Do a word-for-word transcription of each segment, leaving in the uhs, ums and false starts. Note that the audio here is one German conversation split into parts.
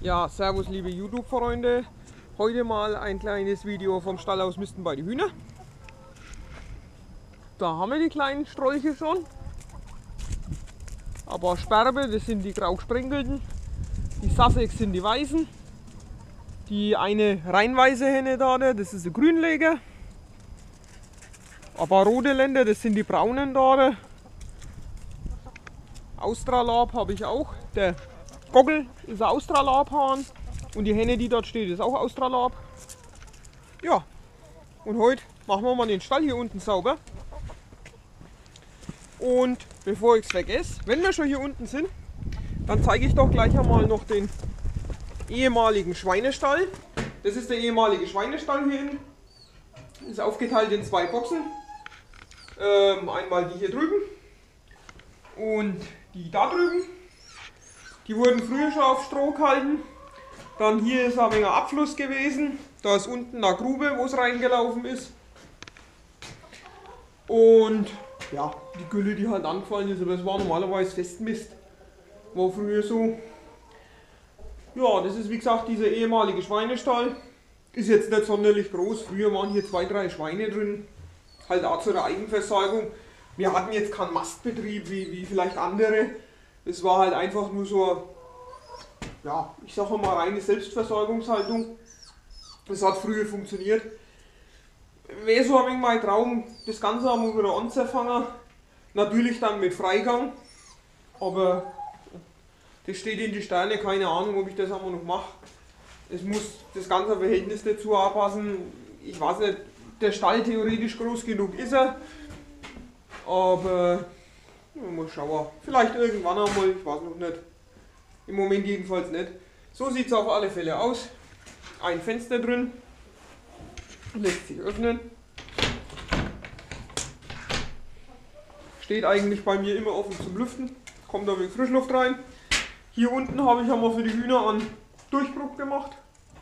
Ja, servus liebe YouTube-Freunde. Heute mal ein kleines Video vom Stall ausmisten bei den Hühnern. Da haben wir die kleinen Strolche schon. Aber Sperbe, das sind die grau gesprenkelten. Die Sussex sind die weißen. Die eine rein weiße Henne da, das ist der Grünleger. Aber rote Länder, das sind die braunen da. Australab habe ich auch. Der Gockel ist ein Australabhahn. Und die Henne, die dort steht, ist auch Australab. Ja, und heute machen wir mal den Stall hier unten sauber. Und bevor ich es vergesse, wenn wir schon hier unten sind, dann zeige ich doch gleich einmal noch den ehemaligen Schweinestall. Das ist der ehemalige Schweinestall hier hinten. Ist aufgeteilt in zwei Boxen. Ähm, einmal die hier drüben und die da drüben. Die wurden früher schon auf Stroh gehalten. Dann hier ist ein wenig Abfluss gewesen. Da ist unten eine Grube, wo es reingelaufen ist. Und ja, die Gülle, die halt angefallen ist, aber das war normalerweise Festmist. War früher so. Ja, das ist wie gesagt dieser ehemalige Schweinestall. Ist jetzt nicht sonderlich groß. Früher waren hier zwei, drei Schweine drin. Halt auch zur Eigenversorgung. Wir hatten jetzt keinen Mastbetrieb wie, wie vielleicht andere. Es war halt einfach nur so, ja, ich sage mal reine Selbstversorgungshaltung. Das hat früher funktioniert. Wäre so ein wenig mein Traum, das Ganze einmal wieder anzufangen. Natürlich dann mit Freigang. Aber das steht in die Sterne, keine Ahnung, ob ich das einmal noch mache. Es muss das ganze Verhältnis dazu anpassen. Ich weiß nicht, der Stall theoretisch groß genug ist er. Aber mal schauen. Vielleicht irgendwann einmal, ich weiß noch nicht. Im Moment jedenfalls nicht. So sieht es auf alle Fälle aus. Ein Fenster drin. Lässt sich öffnen. Steht eigentlich bei mir immer offen zum Lüften. Kommt da wenig Frischluft rein. Hier unten habe ich einmal für die Hühner einen Durchbruch gemacht.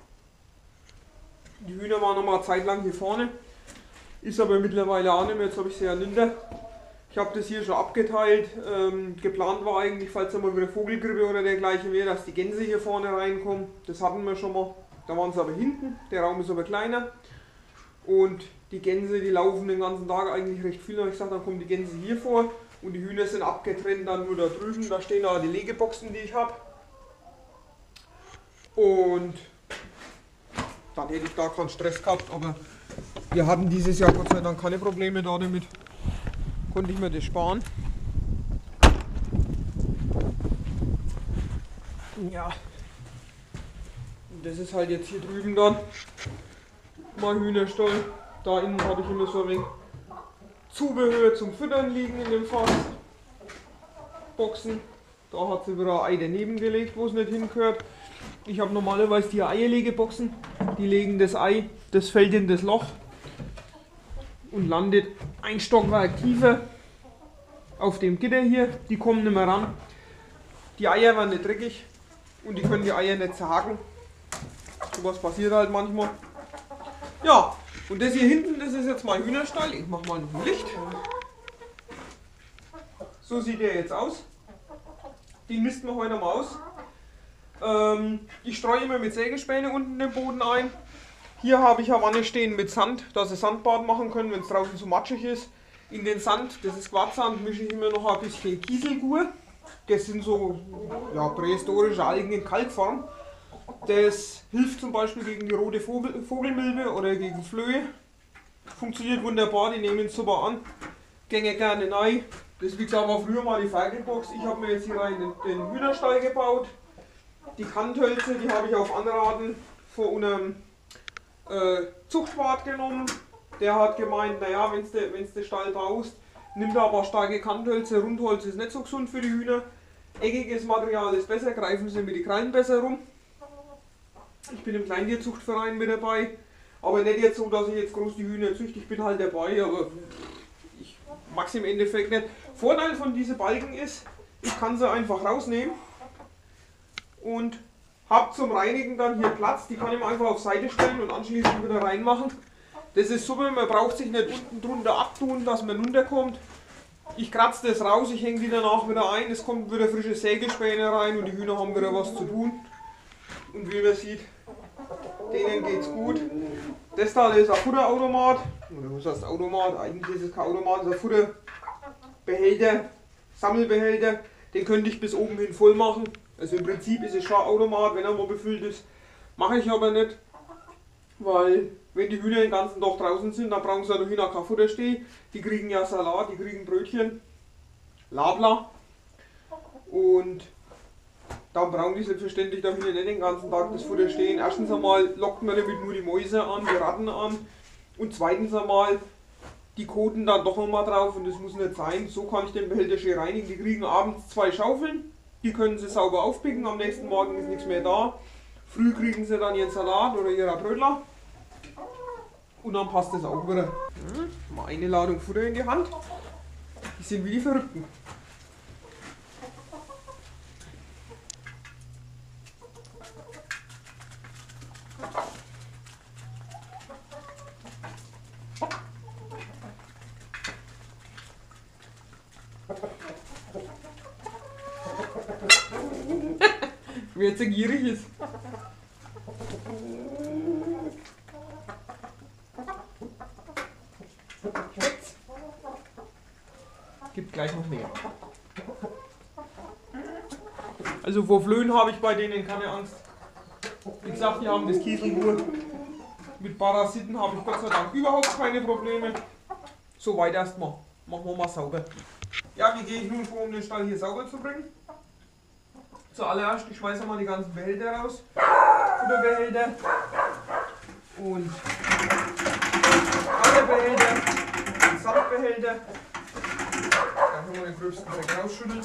Die Hühner waren noch mal eine Zeit lang hier vorne. Ist aber mittlerweile auch nicht mehr. Jetzt habe ich sie ja hinter. Ich habe das hier schon abgeteilt. Ähm, geplant war eigentlich, falls da mal wieder Vogelgrippe oder dergleichen wäre, dass die Gänse hier vorne reinkommen. Das hatten wir schon mal. Da waren sie aber hinten. Der Raum ist aber kleiner. Und die Gänse, die laufen den ganzen Tag eigentlich recht viel. Da habe ich gesagt, dann kommen die Gänse hier vor. Und die Hühner sind abgetrennt dann nur da drüben. Da stehen auch die Legeboxen, die ich habe. Und dann hätte ich da keinen Stress gehabt. Aber wir hatten dieses Jahr Gott sei Dank keine Probleme da damit. Konnte ich mir das sparen. Ja. Und das ist halt jetzt hier drüben dann mein Hühnerstall. Da innen habe ich immer so ein wenig Zubehör zum Füttern liegen in dem Fass. Boxen. Da hat sie wieder ein Ei daneben gelegt, wo es nicht hingehört. Ich habe normalerweise die Eierlegeboxen. Die legen das Ei, das fällt in das Loch und landet ein Stockwerk tiefer auf dem Gitter hier. Die kommen nicht mehr ran. Die Eier werden nicht dreckig und die können die Eier nicht zerhaken. So was passiert halt manchmal. Ja, und das hier hinten, das ist jetzt mein Hühnerstall. Ich mache mal noch ein Licht. So sieht der jetzt aus. Den misten wir heute mal aus. Ähm, ich streue immer mit Sägespäne unten den Boden ein. Hier habe ich eine Wanne stehen mit Sand, dass sie Sandbad machen können, wenn es draußen zu matschig ist. In den Sand, das ist Quarzsand, mische ich immer noch ein bisschen Kieselgur. Das sind so ja, prähistorische Algen in Kalkform. Das hilft zum Beispiel gegen die rote Vogel, Vogelmilbe oder gegen Flöhe. Funktioniert wunderbar, die nehmen es super an. Gänge gerne rein. Das wie gesagt war früher mal die Ferkelbox. Ich habe mir jetzt hier rein den, den Hühnerstall gebaut. Die Kanthölzer, die habe ich auf Anraten von einem äh, Zuchtwart genommen. Der hat gemeint, naja, wenn du den Stall baust, nimm da aber starke Kanthölzer. Rundholz ist nicht so gesund für die Hühner. Eckiges Material ist besser, greifen sie mit den Krallen besser rum. Ich bin im Kleintierzuchtverein mit dabei. Aber nicht jetzt so, dass ich jetzt groß die Hühner züchte. Ich bin halt dabei, aber ich mag es im Endeffekt nicht. Vorteil von diesen Balken ist, ich kann sie einfach rausnehmen. Und habe zum Reinigen dann hier Platz, die kann ich mir einfach auf Seite stellen und anschließend wieder reinmachen. Das ist super, man braucht sich nicht unten drunter abtun, dass man runterkommt. Ich kratze das raus, ich hänge die danach wieder ein, es kommt wieder frische Sägespäne rein und die Hühner haben wieder was zu tun. Und wie man sieht, denen geht's gut. Das da ist ein Futterautomat. Oder was heißt Automat? Eigentlich ist es kein Automat, es ist ein Futterbehälter, Sammelbehälter. Den könnte ich bis oben hin voll machen. Also im Prinzip ist es schon ein Automat, wenn er mal befüllt ist. Mache ich aber nicht, weil wenn die Hühner den ganzen Tag draußen sind, dann brauchen sie ja noch hin kein Futter stehen. Die kriegen ja Salat, die kriegen Brötchen, Labla. Und dann brauchen die selbstverständlich da Hühner nicht den ganzen Tag das Futter stehen. Erstens einmal lockt man damit nur die Mäuse an, die Ratten an. Und zweitens einmal, die koten dann doch nochmal drauf und das muss nicht sein. So kann ich den Behälter schön reinigen. Die kriegen abends zwei Schaufeln, die können sie sauber aufpicken, am nächsten Morgen ist nichts mehr da. Früh kriegen sie dann ihren Salat oder ihre Brötler und dann passt das auch wieder. Hm, mal eine Ladung Futter in die Hand. Die sind wie die Verrückten. Wer jetzt gierig ist. Gibt gleich noch mehr. Also vor Flöhen habe ich bei denen keine Angst. Wie gesagt, die haben das Kieselruhe. Mit Parasiten habe ich Gott sei Dank überhaupt keine Probleme. Soweit erstmal. Machen wir mal sauber. Ja, wie gehe ich nun vor, um den Stall hier sauber zu bringen? Zuallererst, ich schmeiße mal die ganzen Behälter raus. Futterbehälter und alle Behälter, die Sandbehälter. Dann können wir den gröbsten Dreck rausschütteln.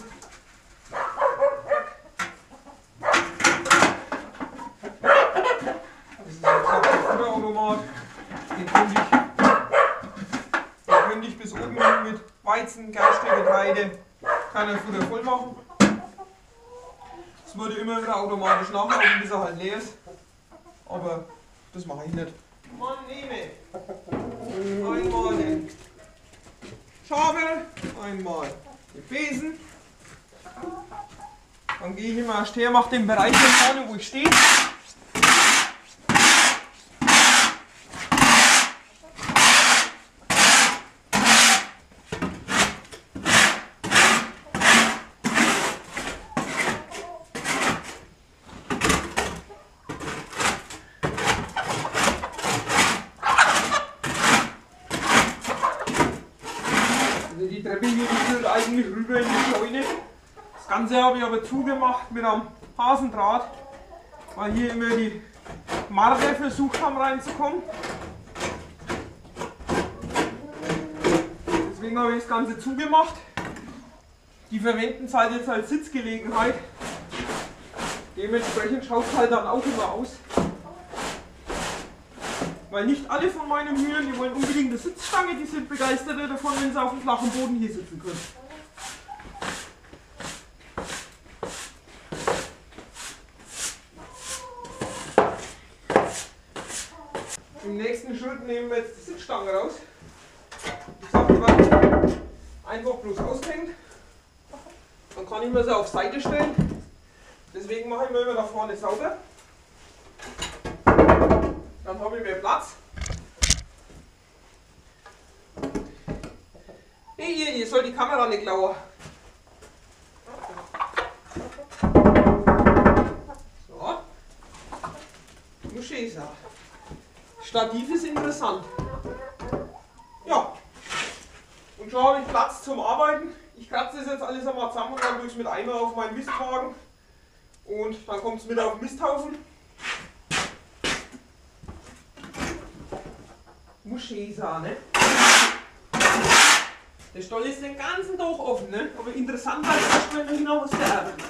Das ist ein Futterautomat. Den könnte ich, den könnte ich bis oben hin mit Weizen, Gerste, Getreide, keiner Futter voll machen. Es würde immer wieder automatisch nachlaufen, bis er halt leer ist. Aber das mache ich nicht. Man nehme einmal den Schabel, einmal den Besen. Dann gehe ich immer erst her, mache den Bereich hier vorne, wo ich stehe. Die Treppe hier führt eigentlich rüber in die Scheune. Das Ganze habe ich aber zugemacht mit einem Hasendraht, weil hier immer die Marder versucht haben reinzukommen. Deswegen habe ich das Ganze zugemacht. Die verwenden es halt jetzt als Sitzgelegenheit. Dementsprechend schaut es halt dann auch immer aus. Weil nicht alle von meinen Hühnern, die wollen unbedingt eine Sitzstange, die sind begeistert davon, wenn sie auf dem flachen Boden hier sitzen können. Im nächsten Schritt nehmen wir jetzt die Sitzstange raus. Ich sage immer, einfach bloß aushängt. Dann kann ich mir sie auf Seite stellen. Deswegen mache ich mir immer da vorne sauber. Dann habe ich mehr Platz. Hey ihr, ihr sollt die Kamera nicht klauen. So. Muschesa. Stativ ist interessant. Ja. Und schon habe ich Platz zum Arbeiten. Ich kratze das jetzt alles einmal zusammen und dann tue ich es mit Eimer auf meinen Mistwagen. Und dann kommt es mit auf den Misthaufen. Muschesa, ne? Der Stall ist den ganzen Tag offen, ne? Aber interessant war erst, wenn er hinaus der Erde liegt.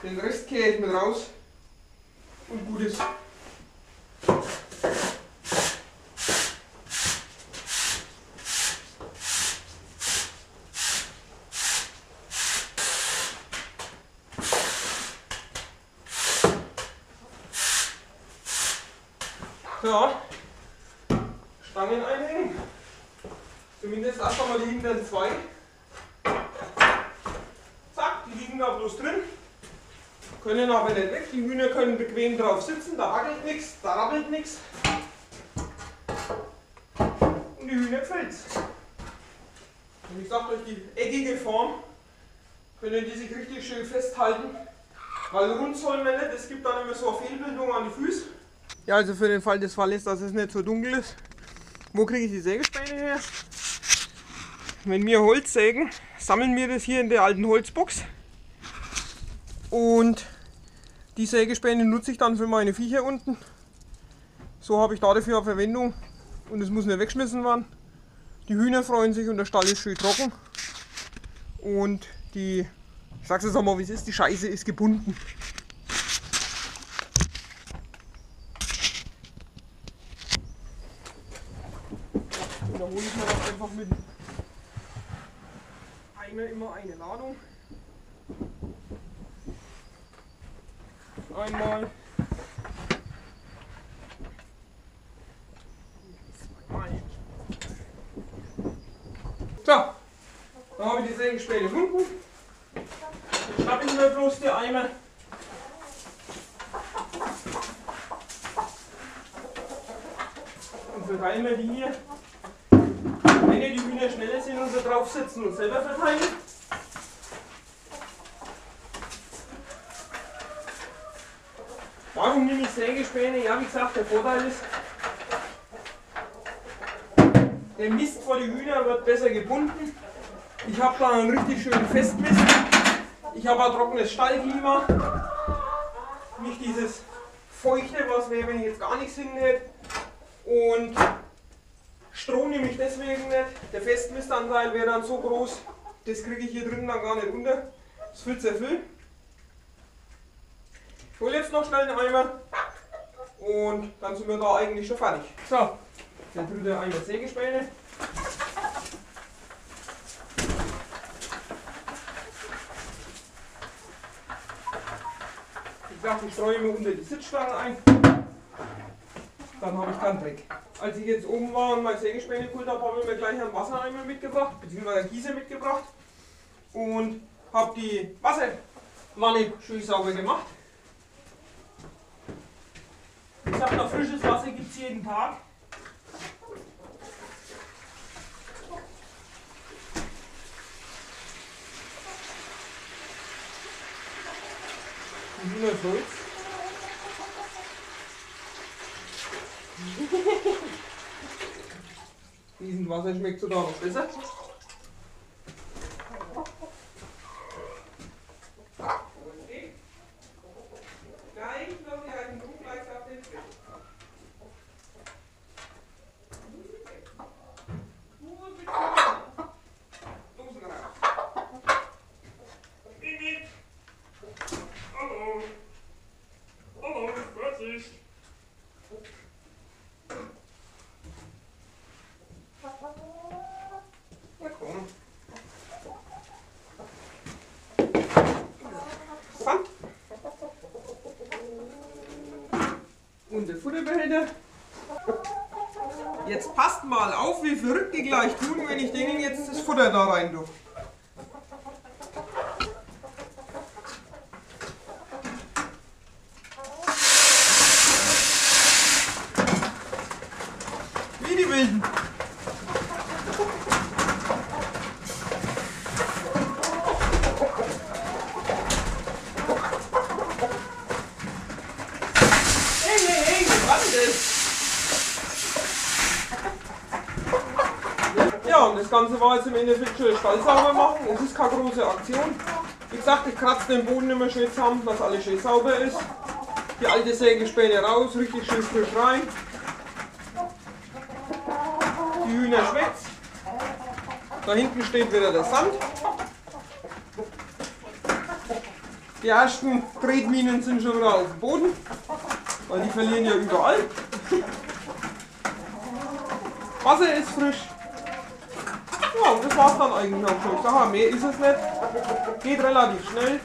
Den Rest kehre ich mit raus und gut ist. So, Stangen einhängen. Zumindest erst einmal die hinteren zwei. Zack, die liegen da bloß drin. Können aber nicht weg. Die Hühner können bequem drauf sitzen. Da wackelt nichts, da rabbelt nichts. Und die Hühner gefällt's. Und ich sag, durch die eckige Form können die sich richtig schön festhalten. Weil rund sollen wir nicht, es gibt dann immer so eine Fehlbildung an die Füße. Ja, also für den Fall des Falles, dass es nicht so dunkel ist. Wo kriege ich die Sägespäne her? Wenn wir Holz sägen, sammeln wir das hier in der alten Holzbox. Und die Sägespäne nutze ich dann für meine Viecher unten. So habe ich da dafür eine Verwendung. Und es muss nicht weggeschmissen werden. Die Hühner freuen sich und der Stall ist schön trocken. Und die, ich sag's jetzt einmal wie es ist, die Scheiße ist gebunden. Und da hole ich mir dann einfach mit Eimer immer eine Ladung. Einmal. Zweimal. So, dann habe ich die Sägespäne gefunden. Jetzt schnappe ich mir bloß die Eimer. Und verteilen wir die hier. Wenn die Hühner schneller sind und sie drauf sitzen und selber verteilen. Warum nehme ich Sägespäne? Ja, wie gesagt, der Vorteil ist, der Mist vor die Hühner wird besser gebunden. Ich habe da einen richtig schönen Festmist. Ich habe ein trockenes Stallklima. Nicht dieses feuchte, was wäre, wenn ich jetzt gar nichts hin hätte. Und Stroh nehme ich deswegen nicht. Der Festmistanteil wäre dann so groß, das kriege ich hier drin dann gar nicht unter. Das wird sehr viel. Ich hole jetzt noch schnell einen Eimer und dann sind wir da eigentlich schon fertig. So, der dritte Eimer Sägespäne. Ich sage, ich streue mir unter die Sitzstange ein. Dann habe ich keinen Dreck. Als ich jetzt oben war und mein Sägespäne geholt habe, habe ich mir gleich einen Wassereimer mitgebracht, beziehungsweise einen Gießer mitgebracht. Und habe die Wasserwanne schön sauber gemacht. Ich habe noch frisches Wasser, gibt es jeden Tag. Die Hühner freut's. Diesen Wasser schmeckt sogar noch besser. Und der Futterbehälter. Jetzt passt mal auf, wie verrückt die gleich tun, wenn ich denen jetzt das Futter da rein tue. Wie die Wilden. Ja, und das Ganze war jetzt im Endeffekt schön Stall sauber machen. Es ist keine große Aktion. Wie gesagt, ich kratze den Boden immer schön zusammen, dass alles schön sauber ist. Die alte Sägespäne raus, richtig schön frisch rein. Die Hühner schmeckt's. Da hinten steht wieder der Sand. Die ersten Tretminen sind schon wieder auf dem Boden, weil die verlieren ja überall. Wasser ist frisch. Ja, und das war's dann eigentlich auch schon. Ich sage, mehr ist es nicht. Geht relativ schnell.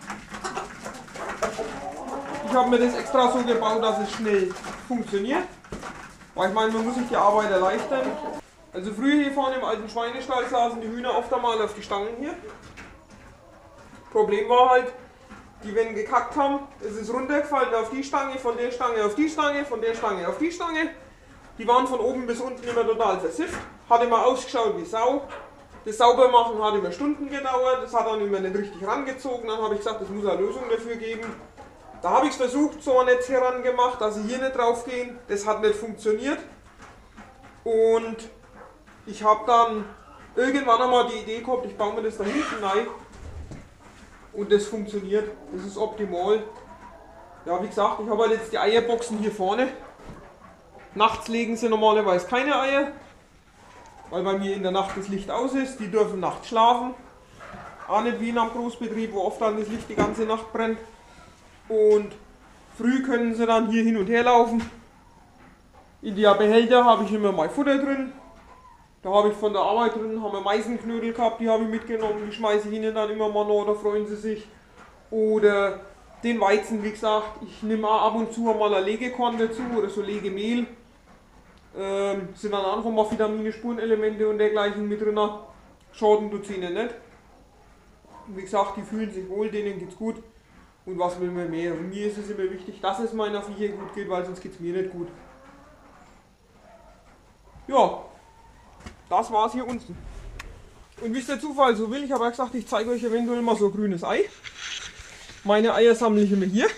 Ich habe mir das extra so gebaut, dass es schnell funktioniert. Weil ich meine, man muss sich die Arbeit erleichtern. Also früher hier vorne im alten Schweinestall saßen die Hühner oft einmal auf die Stangen hier. Problem war halt, die wenn gekackt haben, es ist runtergefallen auf die Stange, von der Stange auf die Stange, von der Stange auf die Stange. Die waren von oben bis unten immer total versifft. Hat immer ausgeschaut wie Sau. Das Saubermachen hat immer Stunden gedauert, das hat dann immer nicht richtig rangezogen. Dann habe ich gesagt, es muss eine Lösung dafür geben. Da habe ich es versucht, so ein Netz herangemacht, dass sie hier nicht drauf gehen. Das hat nicht funktioniert. Und ich habe dann irgendwann einmal die Idee gehabt, ich baue mir das da hinten rein. Und das funktioniert, das ist optimal. Ja, wie gesagt, ich habe halt jetzt die Eierboxen hier vorne. Nachts legen sie normalerweise keine Eier, weil bei mir in der Nacht das Licht aus ist. Die dürfen nachts schlafen. Auch nicht wie in einem Großbetrieb, wo oft dann das Licht die ganze Nacht brennt. Und früh können sie dann hier hin und her laufen. In die Behälter habe ich immer mein Futter drin. Da habe ich von der Arbeit drin, haben wir Meisenknödel gehabt, die habe ich mitgenommen. Die schmeiße ich ihnen dann immer mal noch, da freuen sie sich. Oder den Weizen, wie gesagt, ich nehme auch ab und zu mal ein Legekorn dazu oder so Legemehl. Ähm, sind dann einfach mal Vitamine, Spurenelemente und dergleichen mit drin. Schaden tut es ihnen nicht. Wie gesagt, die fühlen sich wohl, denen geht's gut. Und was will man mehr? Und mir ist es immer wichtig, dass es meiner Viecher gut geht, weil sonst geht es mir nicht gut. Ja, das war's hier unten. Und wie es der Zufall so will, ich habe ja gesagt, ich zeige euch eventuell mal so ein grünes Ei. Meine Eier sammle ich immer hier.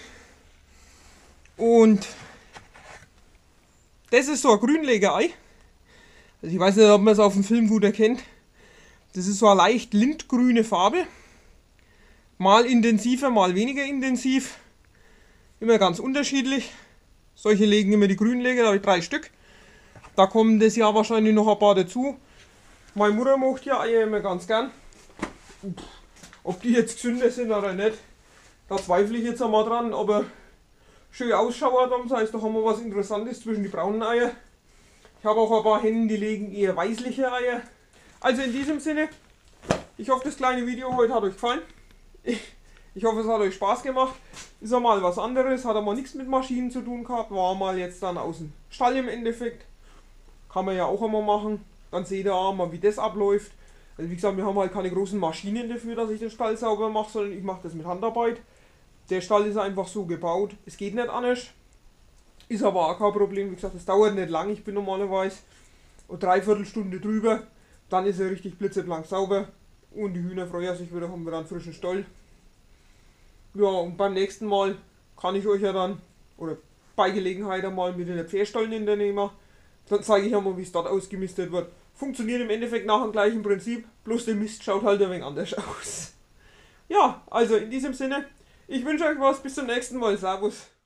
Und das ist so ein Grünlegerei. Also ich weiß nicht, ob man es auf dem Film gut erkennt. Das ist so eine leicht lindgrüne Farbe. Mal intensiver, mal weniger intensiv. Immer ganz unterschiedlich. Solche legen immer die Grünleger, da habe ich drei Stück. Da kommen das Jahr wahrscheinlich noch ein paar dazu. Meine Mutter macht ja Eier immer ganz gern. Ob die jetzt gesünder sind oder nicht, da zweifle ich jetzt einmal dran. Aber schön ausschaut haben, das heißt, da haben wir was Interessantes zwischen die braunen Eier. Ich habe auch ein paar Hennen, die legen eher weißliche Eier. Also in diesem Sinne, ich hoffe, das kleine Video heute hat euch gefallen. Ich hoffe, es hat euch Spaß gemacht. Ist ja mal was anderes, hat aber nichts mit Maschinen zu tun gehabt. War mal jetzt dann aus dem Stall im Endeffekt. Kann man ja auch immer machen. Dann seht ihr auch mal, wie das abläuft. Also wie gesagt, wir haben halt keine großen Maschinen dafür, dass ich den Stall sauber mache, sondern ich mache das mit Handarbeit. Der Stall ist einfach so gebaut. Es geht nicht anders. Ist aber auch kein Problem. Wie gesagt, es dauert nicht lang. Ich bin normalerweise eine Dreiviertelstunde drüber. Dann ist er richtig blitzeblank sauber. Und die Hühner freuen sich wieder, haben wir dann frischen Stall. Ja, und beim nächsten Mal kann ich euch ja dann, oder bei Gelegenheit einmal mit den Pferdstollen in der nehmen. Dann zeige ich einmal, wie es dort ausgemistet wird. Funktioniert im Endeffekt nach dem gleichen Prinzip, bloß der Mist schaut halt ein wenig anders aus. Ja, also in diesem Sinne, ich wünsche euch was, bis zum nächsten Mal. Servus.